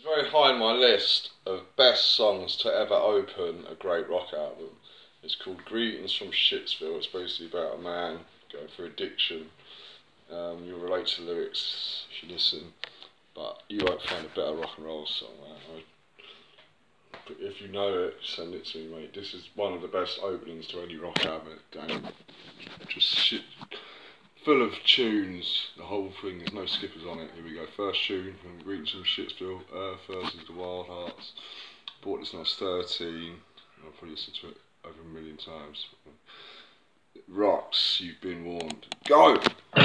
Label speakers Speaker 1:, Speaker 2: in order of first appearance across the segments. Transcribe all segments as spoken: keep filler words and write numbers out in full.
Speaker 1: very high on my list of best songs to ever open a great rock album. It's called Greetings from Shitsville. It's basically about a man going through addiction. Um, you'll relate to the lyrics if you listen, but you won't find a better rock and roll song, man. I, if you know it, send it to me, mate. This is one of the best openings to any rock album. Damn. Just shit. Full of tunes, the whole thing, there's no skippers on it. Here we go, first tune from Greetings from Shitsville, Earth versus the Wild Hearts. Bought this when I was thirteen, I've probably listened to it over a million times. It rocks, You've Been Warned. Go!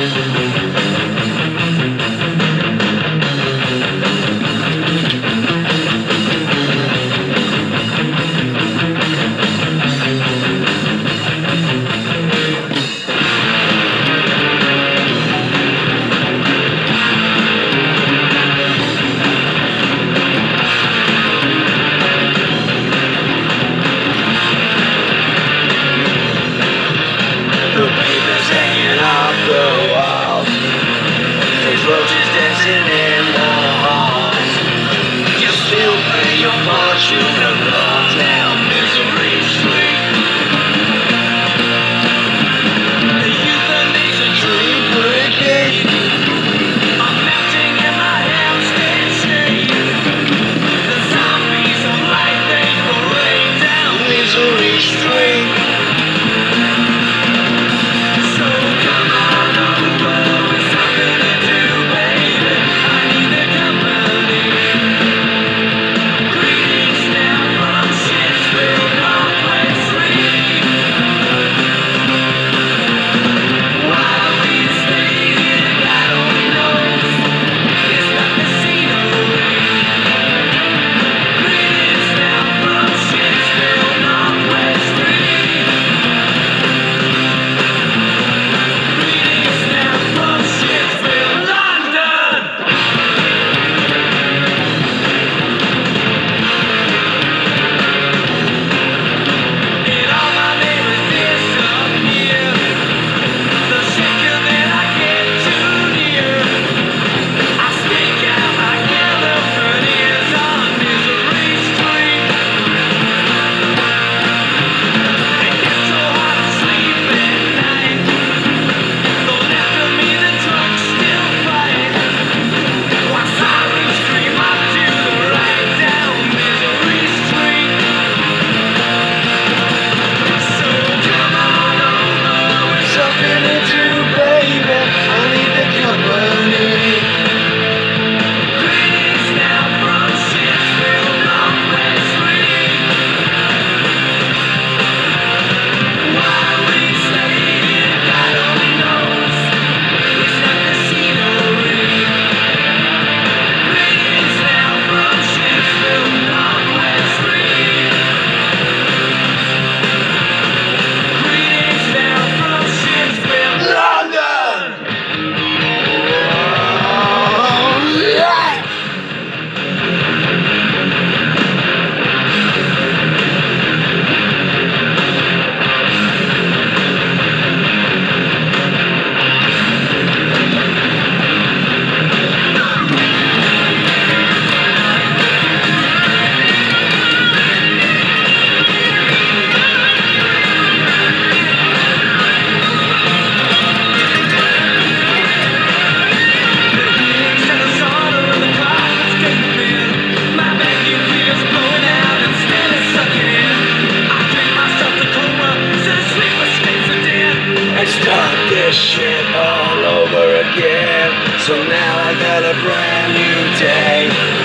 Speaker 2: Shit all over again. So now I got a brand new day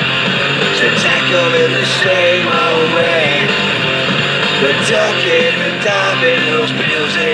Speaker 2: to tackle in the same old way. But ducking and diving those bills